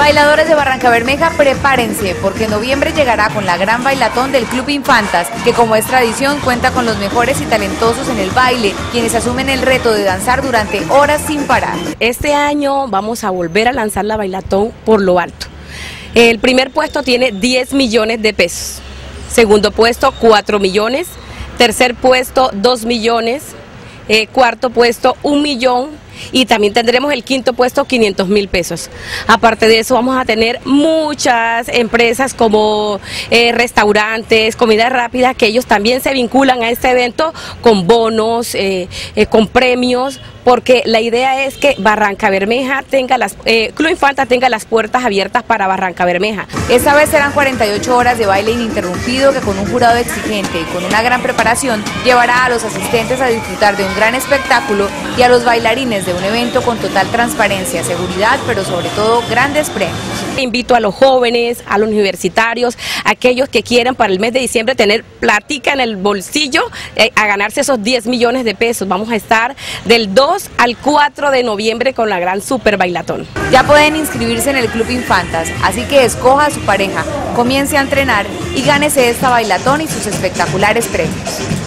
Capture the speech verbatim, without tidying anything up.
Bailadores de Barrancabermeja, prepárense, porque en noviembre llegará con la gran bailatón del Club Infantas, que como es tradición cuenta con los mejores y talentosos en el baile, quienes asumen el reto de danzar durante horas sin parar. Este año vamos a volver a lanzar la bailatón por lo alto. El primer puesto tiene diez millones de pesos, segundo puesto cuatro millones, tercer puesto dos millones, eh, cuarto puesto un millón, y también tendremos el quinto puesto quinientos mil pesos. Aparte de eso vamos a tener muchas empresas como eh, restaurantes, comida rápida, que ellos también se vinculan a este evento con bonos, eh, eh, con premios, porque la idea es que Barrancabermeja tenga las, eh, Club Infantas tenga las puertas abiertas para Barrancabermeja. Esta vez serán cuarenta y ocho horas de baile ininterrumpido que con un jurado exigente y con una gran preparación llevará a los asistentes a disfrutar de un gran espectáculo y a los bailarines de un evento con total transparencia, seguridad, pero sobre todo grandes premios. Invito a los jóvenes, a los universitarios, a aquellos que quieran para el mes de diciembre tener platica en el bolsillo, eh, a ganarse esos diez millones de pesos. Vamos a estar del dos al cuatro de noviembre con la gran super bailatón. Ya pueden inscribirse en el Club Infantas, así que escoja a su pareja, comience a entrenar y gánese esta bailatón y sus espectaculares premios.